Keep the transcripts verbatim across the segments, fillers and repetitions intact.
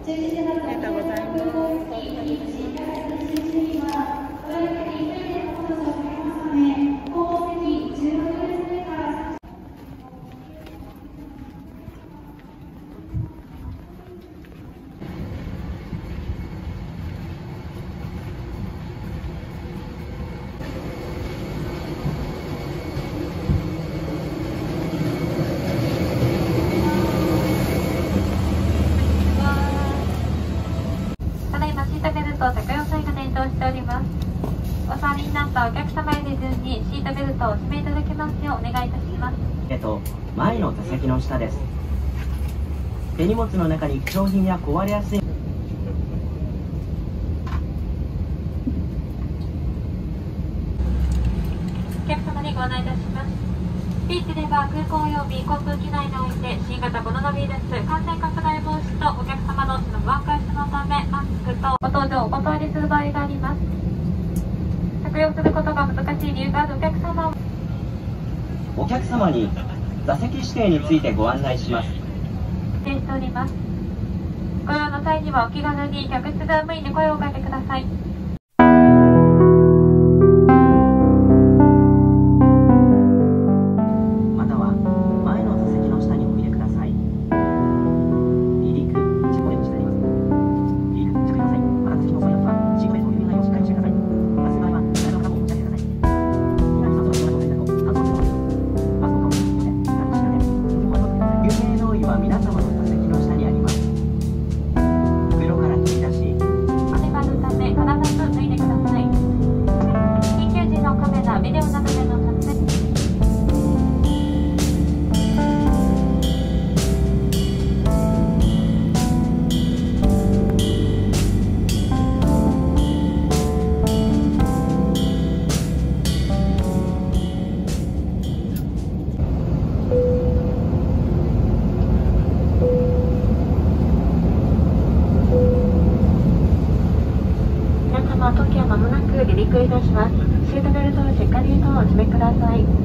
りがとうございます。 シートベルト着用際が点灯しております。お座りになったお客様へで順にシートベルトをお締めいただけますようお願いいたします。 えっと、前の座席の下です。手荷物の中に貴重品や壊れやすいお客様にご案内いたします。スピーチでは空港及び航空機内において新型コロナウイルス感染拡大防止とお客様同士の不安解消のためマスクとご搭乗をお断りする場合があります。着用することが難しい理由があるお客様をお客様に座席指定についてご案内します。 指定しております。ご用の際にはお気軽に客室乗務員に声をかけてください。当機は間もなく離陸いたします。シートベルトをしっかりとお締めください。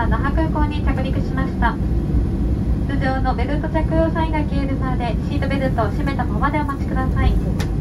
は那覇空港に着陸しました。通常のベルト着用サインが消えるまでシートベルトを締めたままでお待ちください。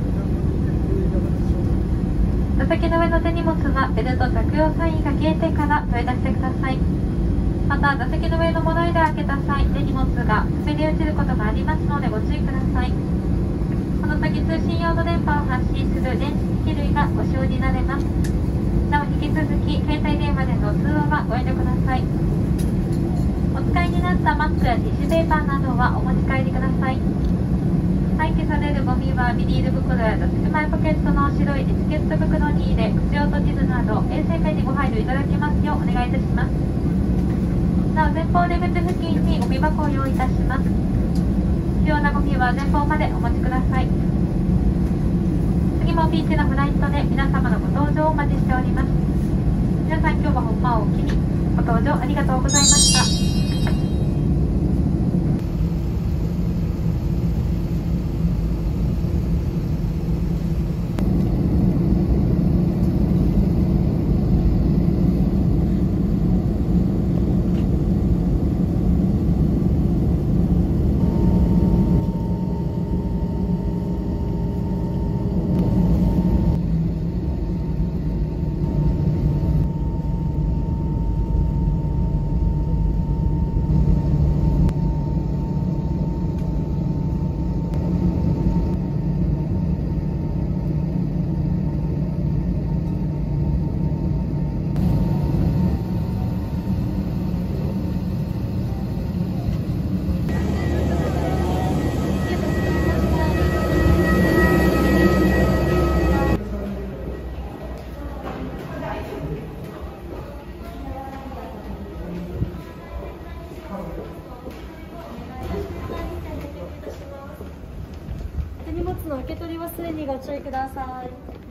座席の上の手荷物はベルト着用サインが消えてから取り出してください。また座席の上の物入れを開けた際、手荷物が滑り落ちることがありますのでご注意ください。この時通信用の電波を発信する電子機器類がご使用になれます。なお引き続き携帯電話での通話はご遠慮ください。お使いになったマスクやティッシュペーパーなどはお持ち帰りください。廃棄されるゴミはビニール袋や座席前ポケットの白いエチケット袋に入れ、口を閉じるなど衛生面にご配慮いただきますようお願いいたします。なお前方出口付近にゴミ箱を用意いたします。必要なゴミは前方までお持ちください。次もピーチのフライトで皆様のご搭乗をお待ちしております。皆さん今日は本番をお機にご搭乗ありがとうございました。 手荷物の受け取り忘れにご注意ください。